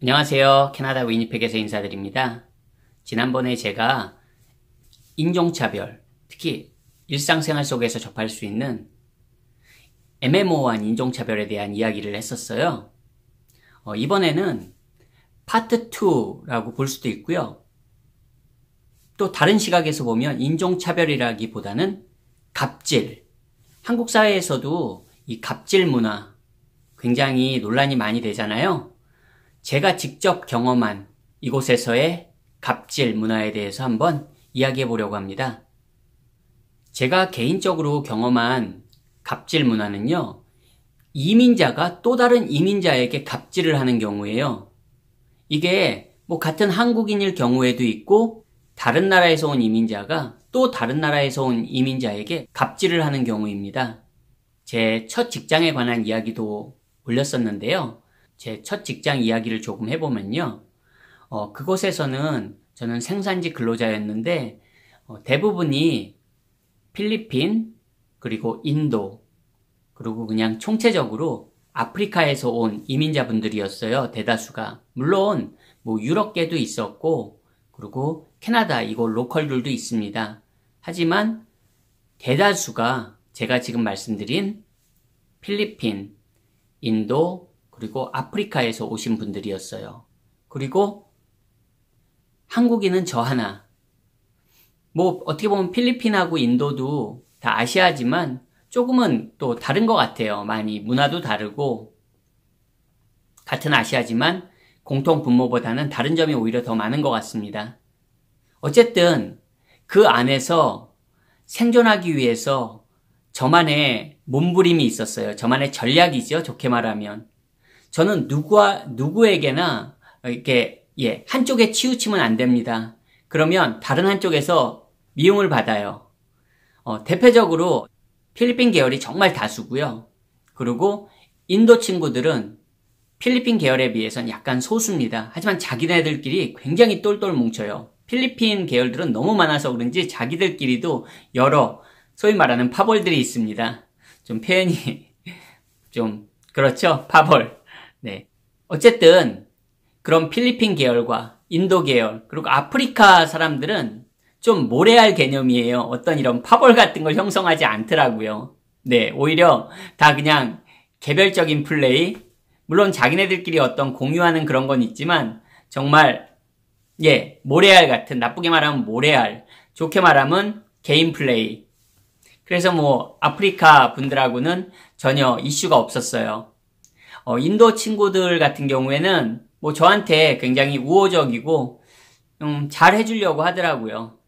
안녕하세요. 캐나다 위니펙에서 인사드립니다. 지난번에 제가 인종차별, 특히 일상생활 속에서 접할 수 있는 애매모호한 인종차별에 대한 이야기를 했었어요. 이번에는 파트 2라고 볼 수도 있고요. 또 다른 시각에서 보면 인종차별이라기보다는 갑질. 한국 사회에서도 이 갑질 문화 굉장히 논란이 많이 되잖아요. 제가 직접 경험한 이곳에서의 갑질 문화에 대해서 한번 이야기해 보려고 합니다. 제가 개인적으로 경험한 갑질 문화는요, 이민자가 또 다른 이민자에게 갑질을 하는 경우예요. 이게 같은 한국인일 경우에도 있고, 다른 나라에서 온 이민자가 또 다른 나라에서 온 이민자에게 갑질을 하는 경우입니다. 제 첫 직장에 관한 이야기도 올렸었는데요. 제 첫 직장 이야기를 조금 해보면요. 그곳에서는 저는 생산직 근로자였는데, 대부분이 필리핀, 그리고 인도, 그리고 그냥 총체적으로 아프리카에서 온 이민자분들이었어요. 대다수가. 물론, 유럽계도 있었고, 그리고 캐나다, 이곳 로컬들도 있습니다. 하지만, 대다수가 제가 지금 말씀드린 필리핀, 인도, 그리고 아프리카에서 오신 분들이었어요. 그리고 한국인은 저 하나. 어떻게 보면 필리핀하고 인도도 다 아시아지만 조금은 또 다른 것 같아요. 많이 문화도 다르고 같은 아시아지만 공통 분모보다는 다른 점이 오히려 더 많은 것 같습니다. 어쨌든 그 안에서 생존하기 위해서 저만의 몸부림이 있었어요. 저만의 전략이죠. 좋게 말하면. 저는 누구에게나 이렇게 한쪽에 치우치면 안 됩니다. 그러면 다른 한쪽에서 미움을 받아요. 대표적으로 필리핀 계열이 정말 다수고요. 그리고 인도 친구들은 필리핀 계열에 비해서는 약간 소수입니다. 하지만 자기네들끼리 굉장히 똘똘 뭉쳐요. 필리핀 계열들은 너무 많아서 그런지 자기들끼리도 여러 소위 말하는 파벌들이 있습니다. 좀 표현이 좀 그렇죠? 파벌. 네. 어쨌든 그런 필리핀 계열과 인도 계열 그리고 아프리카 사람들은 좀 모래알 개념이에요. 어떤 이런 파벌 같은 걸 형성하지 않더라고요. 네, 오히려 다 그냥 개별적인 플레이, 물론 자기네들끼리 어떤 공유하는 그런 건 있지만 정말 모래알 같은, 나쁘게 말하면 모래알, 좋게 말하면 개인 플레이. 그래서 아프리카 분들하고는 전혀 이슈가 없었어요. 인도 친구들 같은 경우에는 저한테 굉장히 우호적이고 잘 해주려고 하더라고요.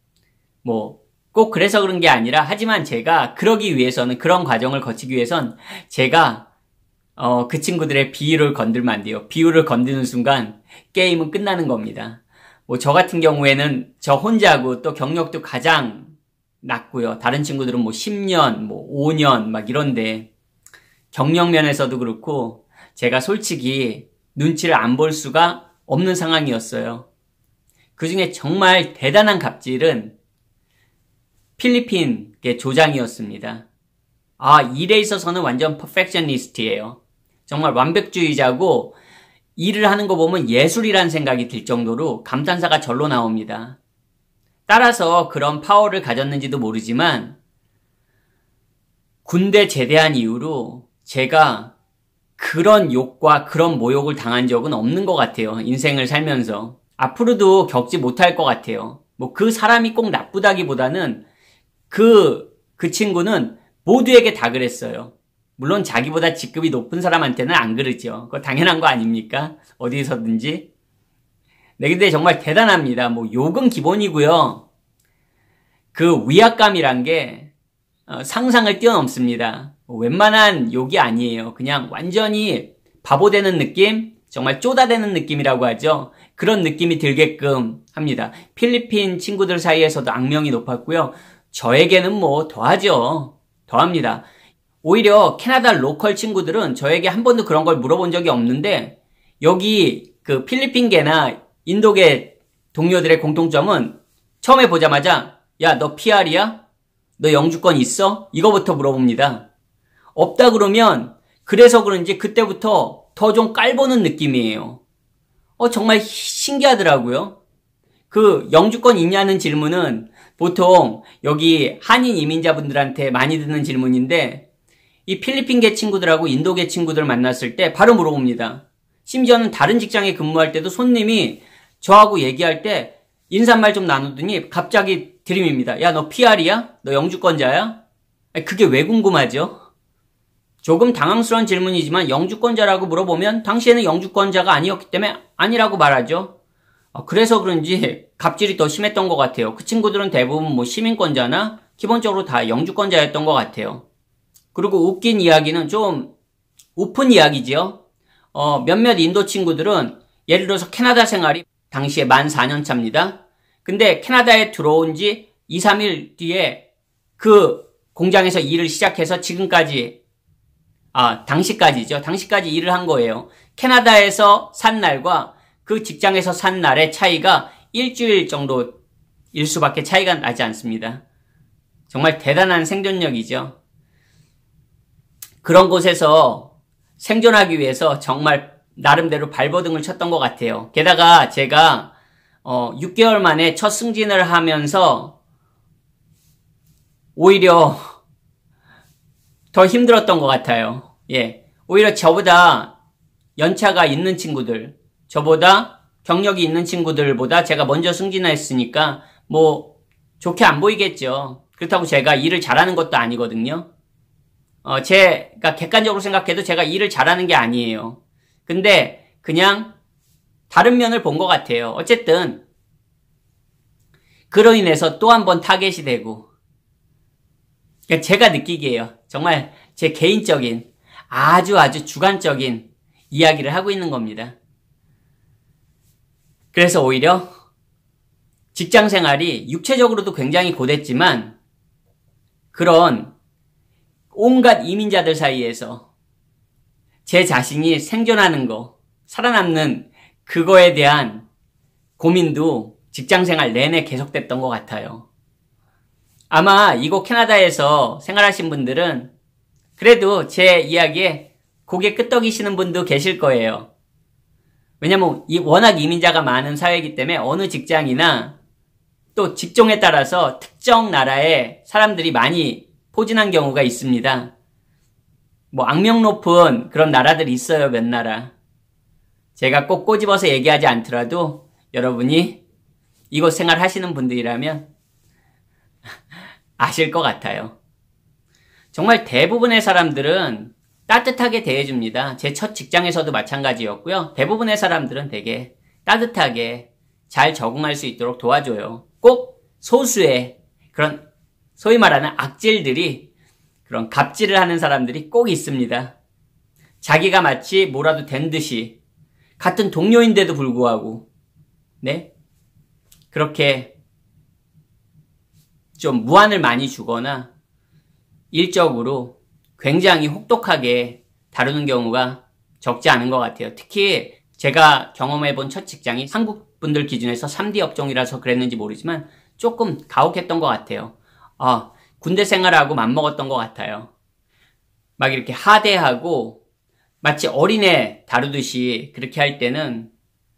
꼭 그래서 그런 게 아니라, 하지만 제가 그러기 위해서는, 그런 과정을 거치기 위해선 제가 그 친구들의 비율을 건들면 안 돼요. 비율을 건드는 순간 게임은 끝나는 겁니다. 저 같은 경우에는 저 혼자고 또 경력도 가장 낮고요. 다른 친구들은 10년, 5년 막 이런데 경력 면에서도 그렇고 제가 솔직히 눈치를 안 볼 수가 없는 상황이었어요. 그 중에 정말 대단한 갑질은 필리핀의 조장이었습니다. 일에 있어서는 완전 퍼펙셔니스트예요. 정말 완벽주의자고 일을 하는 거 보면 예술이란 생각이 들 정도로 감탄사가 절로 나옵니다. 따라서 그런 파워를 가졌는지도 모르지만 군대 제대한 이후로 제가 그런 욕과 그런 모욕을 당한 적은 없는 것 같아요. 인생을 살면서. 앞으로도 겪지 못할 것 같아요. 그 사람이 꼭 나쁘다기보다는 그 친구는 모두에게 다 그랬어요. 물론 자기보다 직급이 높은 사람한테는 안 그러죠. 그거 당연한 거 아닙니까? 어디서든지. 네, 근데 정말 대단합니다. 욕은 기본이고요. 그 위압감이란 게 상상을 뛰어넘습니다. 웬만한 욕이 아니에요. 그냥 완전히 바보 되는 느낌? 정말 쪼다대는 느낌이라고 하죠. 그런 느낌이 들게끔 합니다. 필리핀 친구들 사이에서도 악명이 높았고요. 저에게는 더하죠. 더합니다. 오히려 캐나다 로컬 친구들은 저에게 한 번도 그런 걸 물어본 적이 없는데, 여기 그 필리핀계나 인도계 동료들의 공통점은 처음에 보자마자 야, 너 PR이야? 너 영주권 있어? 이거부터 물어봅니다. 없다 그러면 그래서 그런지 그때부터 더 좀 깔보는 느낌이에요. 정말 신기하더라고요. 그 영주권 있냐는 질문은 보통 여기 한인 이민자분들한테 많이 듣는 질문인데 이 필리핀계 친구들하고 인도계 친구들 만났을 때 바로 물어봅니다. 심지어는 다른 직장에 근무할 때도 손님이 저하고 얘기할 때 인사말 좀 나누더니 갑자기 들이밉니다. 야, 너 PR이야? 너 영주권자야? 그게 왜 궁금하죠? 조금 당황스러운 질문이지만 영주권자라고 물어보면 당시에는 영주권자가 아니었기 때문에 아니라고 말하죠. 그래서 그런지 갑질이 더 심했던 것 같아요. 그 친구들은 대부분 뭐 시민권자나 기본적으로 다 영주권자였던 것 같아요. 그리고 웃긴 이야기는 좀 우픈 이야기지요. 몇몇 인도 친구들은 예를 들어서 캐나다 생활이 당시에 만 4년 차입니다. 근데 캐나다에 들어온 지 2, 3일 뒤에 그 공장에서 일을 시작해서 지금까지 당시까지죠. 당시까지 일을 한 거예요. 캐나다에서 산 날과 그 직장에서 산 날의 차이가 일주일 정도일 수밖에 차이가 나지 않습니다. 정말 대단한 생존력이죠. 그런 곳에서 생존하기 위해서 정말 나름대로 발버둥을 쳤던 것 같아요. 게다가 제가 6개월 만에 첫 승진을 하면서 오히려 더 힘들었던 것 같아요. 예, 오히려 저보다 연차가 있는 친구들, 저보다 경력이 있는 친구들보다 제가 먼저 승진했으니까 뭐 좋게 안 보이겠죠. 그렇다고 제가 일을 잘하는 것도 아니거든요. 제가 객관적으로 생각해도 제가 일을 잘하는 게 아니에요. 근데 그냥 다른 면을 본 것 같아요. 어쨌든 그로 인해서 또 한 번 타겟이 되고, 그러니까 제가 느끼기에요. 정말 제 개인적인 아주 주관적인 이야기를 하고 있는 겁니다. 그래서 오히려 직장 생활이 육체적으로도 굉장히 고됐지만 그런 온갖 이민자들 사이에서 제 자신이 생존하는 거, 살아남는 그거에 대한 고민도 직장 생활 내내 계속됐던 것 같아요. 아마 이곳 캐나다에서 생활하신 분들은 그래도 제 이야기에 고개 끄덕이시는 분도 계실 거예요. 왜냐면 워낙 이민자가 많은 사회이기 때문에 어느 직장이나 또 직종에 따라서 특정 나라에 사람들이 많이 포진한 경우가 있습니다. 뭐 악명 높은 그런 나라들이 있어요. 몇 나라. 제가 꼭 꼬집어서 얘기하지 않더라도 여러분이 이곳 생활하시는 분들이라면 아실 것 같아요. 정말 대부분의 사람들은 따뜻하게 대해줍니다. 제 첫 직장에서도 마찬가지였고요. 대부분의 사람들은 되게 따뜻하게 잘 적응할 수 있도록 도와줘요. 꼭 소수의 그런 소위 말하는 악질들이, 그런 갑질을 하는 사람들이 꼭 있습니다. 자기가 마치 뭐라도 된 듯이 같은 동료인데도 불구하고 네? 그렇게 좀 무안을 많이 주거나 일적으로 굉장히 혹독하게 다루는 경우가 적지 않은 것 같아요. 특히 제가 경험해본 첫 직장이 한국 분들 기준에서 3D 업종이라서 그랬는지 모르지만 조금 가혹했던 것 같아요. 군대 생활하고 맞먹었던 것 같아요. 막 이렇게 하대하고 마치 어린애 다루듯이 그렇게 할 때는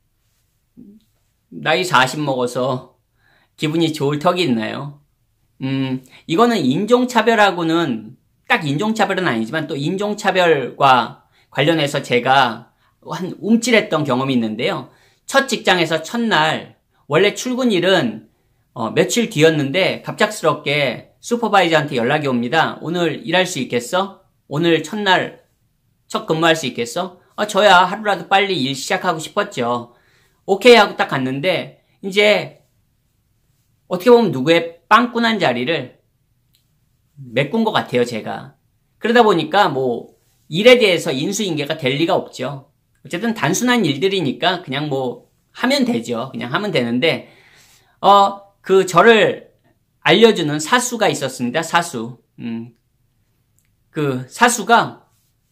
나이 40 먹어서 기분이 좋을 턱이 있나요? 이거는 인종차별하고는 딱 인종차별은 아니지만 또 인종차별과 관련해서 제가 한 움찔했던 경험이 있는데요. 첫 직장에서 첫날 원래 출근일은 며칠 뒤였는데 갑작스럽게 슈퍼바이저한테 연락이 옵니다. 오늘 일할 수 있겠어? 오늘 첫날 첫 근무할 수 있겠어? 저야 하루라도 빨리 일 시작하고 싶었죠. 오케이 하고 딱 갔는데 이제 어떻게 보면 누구의 빵꾸난 자리를 메꾼 것 같아요, 제가. 그러다 보니까 뭐 일에 대해서 인수인계가 될 리가 없죠. 어쨌든 단순한 일들이니까 그냥 뭐 하면 되죠. 그냥 하면 되는데 저를 알려주는 사수가 있었습니다. 사수. 그 사수가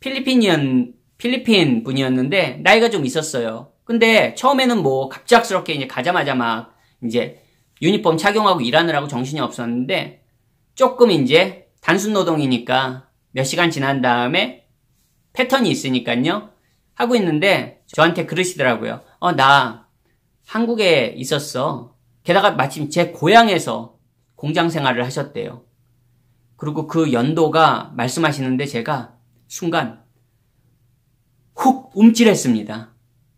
필리핀 분이었는데 나이가 좀 있었어요. 근데 처음에는 뭐 갑작스럽게 이제 가자마자 막 이제 유니폼 착용하고 일하느라고 정신이 없었는데 조금 이제 단순 노동이니까 몇 시간 지난 다음에 패턴이 있으니까요. 하고 있는데 저한테 그러시더라고요. 나 한국에 있었어. 게다가 마침 제 고향에서 공장 생활을 하셨대요. 그리고 그 연도가 말씀하시는데 제가 순간 훅 움찔했습니다.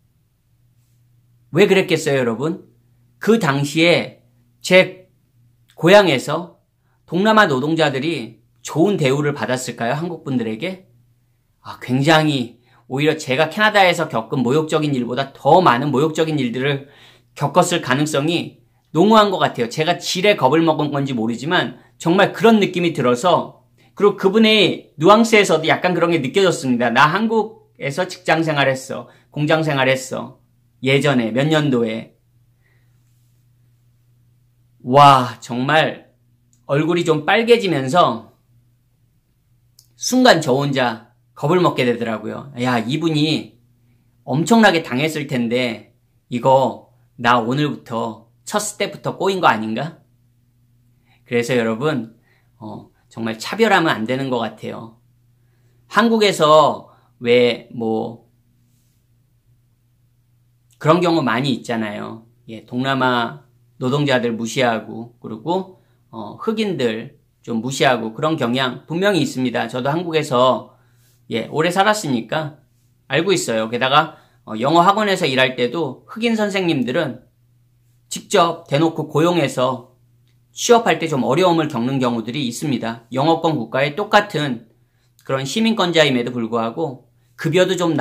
왜 그랬겠어요, 여러분? 그 당시에 제 고향에서 동남아 노동자들이 좋은 대우를 받았을까요? 한국 분들에게? 굉장히 오히려 제가 캐나다에서 겪은 모욕적인 일보다 더 많은 모욕적인 일들을 겪었을 가능성이 농후한 것 같아요. 제가 지레 겁을 먹은 건지 모르지만 정말 그런 느낌이 들어서, 그리고 그분의 뉘앙스에서도 약간 그런 게 느껴졌습니다. 나 한국에서 직장 생활했어. 공장 생활했어. 예전에 몇 년도에. 와, 정말 얼굴이 좀 빨개지면서 순간 저 혼자 겁을 먹게 되더라고요. 야, 이분이 엄청나게 당했을 텐데 이거 나 오늘부터 첫 스텝부터 꼬인 거 아닌가? 그래서 여러분 정말 차별하면 안 되는 것 같아요. 한국에서 왜 그런 경우 많이 있잖아요. 동남아 노동자들 무시하고, 그리고 흑인들 좀 무시하고 그런 경향 분명히 있습니다. 저도 한국에서 오래 살았으니까 알고 있어요. 게다가 영어 학원에서 일할 때도 흑인 선생님들은 직접 대놓고 고용해서 취업할 때 좀 어려움을 겪는 경우들이 있습니다. 영어권 국가에 똑같은 그런 시민권자임에도 불구하고 급여도 좀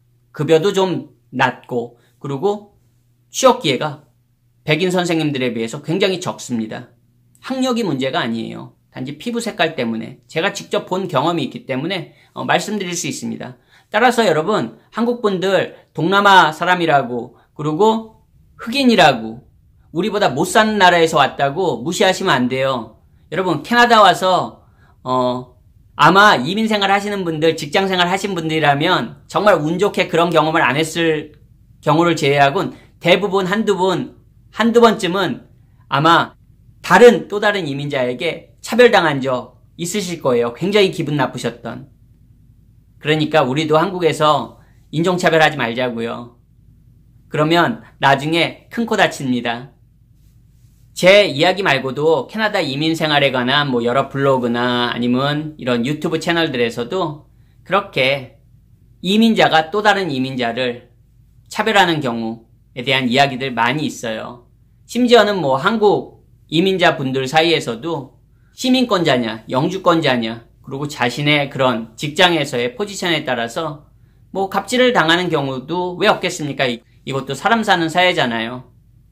낮고, 그리고 취업 기회가 백인 선생님들에 비해서 굉장히 적습니다. 학력이 문제가 아니에요. 단지 피부 색깔 때문에, 제가 직접 본 경험이 있기 때문에 말씀드릴 수 있습니다. 따라서 여러분, 한국분들 동남아 사람이라고, 그리고 흑인이라고, 우리보다 못 사는 나라에서 왔다고 무시하시면 안 돼요. 여러분, 캐나다 와서 아마 이민 생활 하시는 분들, 직장 생활 하신 분들이라면 정말 운 좋게 그런 경험을 안 했을 경우를 제외하고는 대부분 한두 번쯤은 아마 또 다른 이민자에게 차별당한 적 있으실 거예요. 굉장히 기분 나쁘셨던. 그러니까 우리도 한국에서 인종차별하지 말자고요. 그러면 나중에 큰 코 다칩니다. 제 이야기 말고도 캐나다 이민 생활에 관한 여러 블로그나 아니면 이런 유튜브 채널들에서도 그렇게 이민자가 또 다른 이민자를 차별하는 경우에 대한 이야기들 많이 있어요. 심지어는 한국 이민자 분들 사이에서도 시민권자냐, 영주권자냐, 그리고 자신의 그런 직장에서의 포지션에 따라서 갑질을 당하는 경우도 왜 없겠습니까? 이것도 사람 사는 사회잖아요.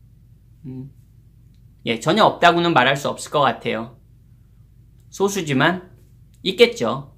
전혀 없다고는 말할 수 없을 것 같아요. 소수지만 있겠죠.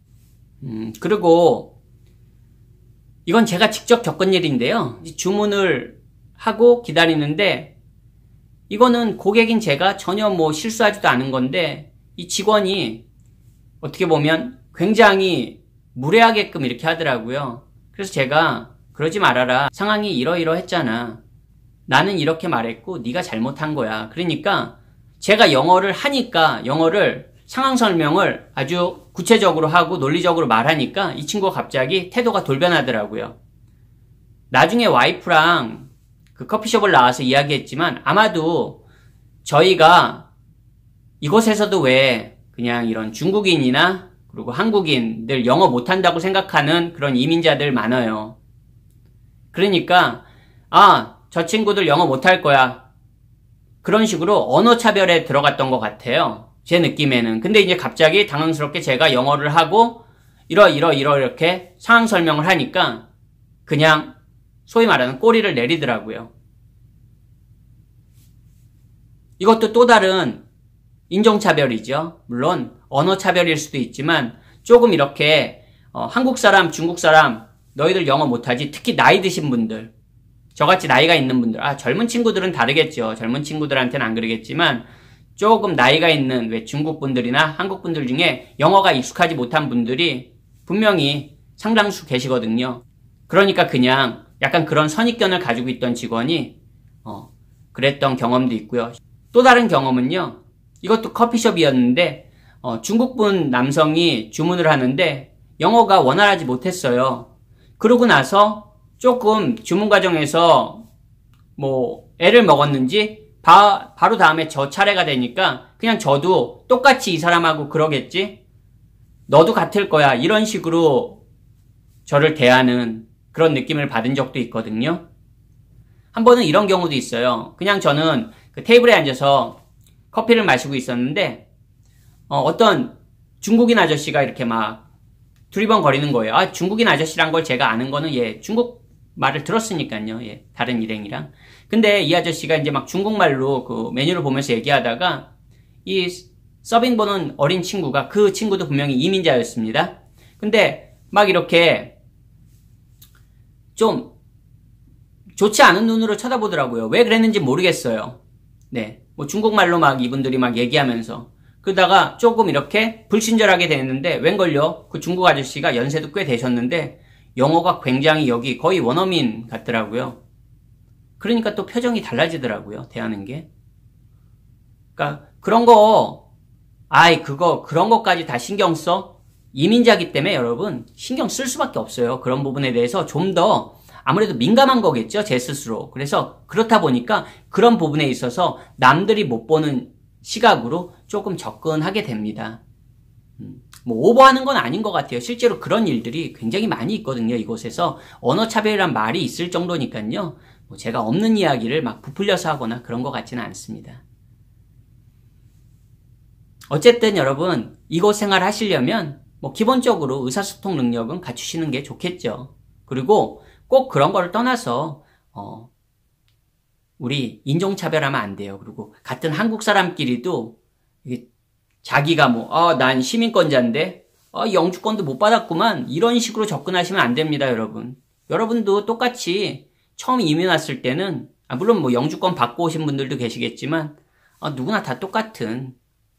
그리고 이건 제가 직접 겪은 일인데요. 주문을 하고 기다리는데 이거는 고객인 제가 전혀 실수하지도 않은 건데 이 직원이 어떻게 보면 굉장히 무례하게끔 이렇게 하더라고요. 그래서 제가 그러지 말아라. 상황이 이러이러했잖아. 나는 이렇게 말했고 네가 잘못한 거야. 그러니까 제가 영어를 하니까 영어를 상황 설명을 아주 구체적으로 하고 논리적으로 말하니까 이 친구가 갑자기 태도가 돌변하더라고요. 나중에 와이프랑 그 커피숍을 나와서 이야기했지만 아마도 저희가 이곳에서도 왜 그냥 이런 중국인이나 그리고 한국인들 영어 못한다고 생각하는 그런 이민자들 많아요. 그러니까 저 친구들 영어 못할 거야. 그런 식으로 언어 차별에 들어갔던 것 같아요. 제 느낌에는. 근데 이제 갑자기 당황스럽게 제가 영어를 하고 이렇게 상황 설명을 하니까 그냥 소위 말하는 꼬리를 내리더라고요. 이것도 또 다른 인종차별이죠. 물론 언어차별일 수도 있지만 조금 이렇게 한국 사람, 중국 사람 너희들 영어 못하지. 특히 나이 드신 분들, 저같이 나이가 있는 분들, 젊은 친구들은 다르겠죠. 젊은 친구들한테는 안 그러겠지만 조금 나이가 있는 왜 중국 분들이나 한국 분들 중에 영어가 익숙하지 못한 분들이 분명히 상당수 계시거든요. 그러니까 그냥 약간 그런 선입견을 가지고 있던 직원이 그랬던 경험도 있고요. 또 다른 경험은요. 이것도 커피숍이었는데 중국분 남성이 주문을 하는데 영어가 원활하지 못했어요. 그러고 나서 조금 주문 과정에서 뭐 애를 먹었는지 바로 다음에 저 차례가 되니까 그냥 저도 똑같이 이 사람하고 그러겠지? 너도 같을 거야. 이런 식으로 저를 대하는 그런 느낌을 받은 적도 있거든요. 한 번은 이런 경우도 있어요. 그냥 저는 그 테이블에 앉아서 커피를 마시고 있었는데 어떤 중국인 아저씨가 이렇게 막 두리번거리는 거예요. 아, 중국인 아저씨란 걸 제가 아는 거는 중국 말을 들었으니까요. 다른 일행이랑. 근데 이 아저씨가 이제 막 중국말로 그 메뉴를 보면서 얘기하다가 이 서빙 보는 어린 친구가 그 친구도 분명히 이민자였습니다. 근데 막 이렇게 좀 좋지 않은 눈으로 쳐다보더라고요. 왜 그랬는지 모르겠어요. 네. 뭐 중국말로 막 이분들이 막 얘기하면서 그러다가 조금 이렇게 불친절하게 됐는데 웬걸요? 그 중국 아저씨가 연세도 꽤 되셨는데 영어가 굉장히 여기 거의 원어민 같더라고요. 그러니까 또 표정이 달라지더라고요. 대하는 게. 그러니까 그런 것까지 다 신경 써? 이민자기 때문에 여러분 신경 쓸 수밖에 없어요. 그런 부분에 대해서 좀 더 아무래도 민감한 거겠죠. 제 스스로. 그래서 그렇다 보니까 그런 부분에 있어서 남들이 못 보는 시각으로 조금 접근하게 됩니다. 뭐 오버하는 건 아닌 것 같아요. 실제로 그런 일들이 굉장히 많이 있거든요. 이곳에서 언어차별이란 말이 있을 정도니까요. 뭐 제가 없는 이야기를 막 부풀려서 하거나 그런 것 같지는 않습니다. 어쨌든 여러분 이곳 생활 하시려면 뭐 기본적으로 의사소통 능력은 갖추시는 게 좋겠죠. 그리고 꼭 그런 걸 떠나서 우리 인종차별하면 안 돼요. 그리고 같은 한국 사람끼리도 자기가 난 시민권자인데 영주권도 못 받았구만 이런 식으로 접근하시면 안 됩니다. 여러분도 똑같이 처음 이민 왔을 때는 물론 뭐 영주권 받고 오신 분들도 계시겠지만 누구나 다 똑같은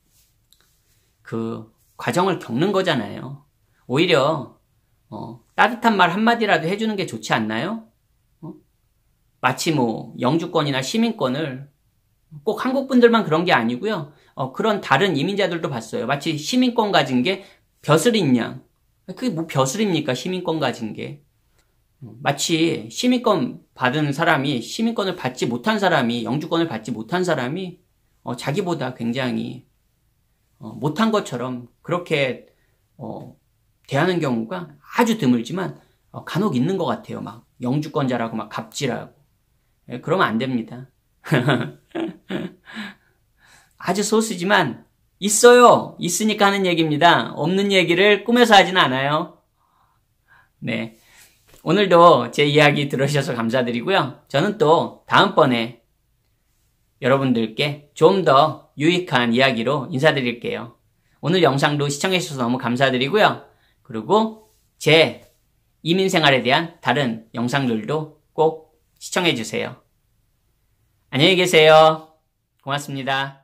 그 과정을 겪는 거잖아요. 오히려 따뜻한 말 한마디라도 해주는 게 좋지 않나요? 마치 뭐 영주권이나 시민권을 꼭 한국 분들만 그런 게 아니고요. 그런 다른 이민자들도 봤어요. 마치 시민권 가진 게 벼슬인 양. 그게 뭐 벼슬입니까? 시민권 가진 게. 마치 시민권 받은 사람이 시민권을 받지 못한 사람이 영주권을 받지 못한 사람이 자기보다 굉장히 못한 것처럼 그렇게 대하는 경우가 아주 드물지만 간혹 있는 것 같아요. 막 영주권자라고 막 갑질하고. 그러면 안 됩니다. 아주 소수지만 있어요. 있으니까 하는 얘기입니다. 없는 얘기를 꾸며서 하진 않아요. 네. 오늘도 제 이야기 들어주셔서 감사드리고요. 저는 또 다음번에 여러분들께 좀 더 유익한 이야기로 인사드릴게요. 오늘 영상도 시청해주셔서 너무 감사드리고요. 그리고 제 이민생활에 대한 다른 영상들도 꼭 시청해주세요. 안녕히 계세요. 고맙습니다.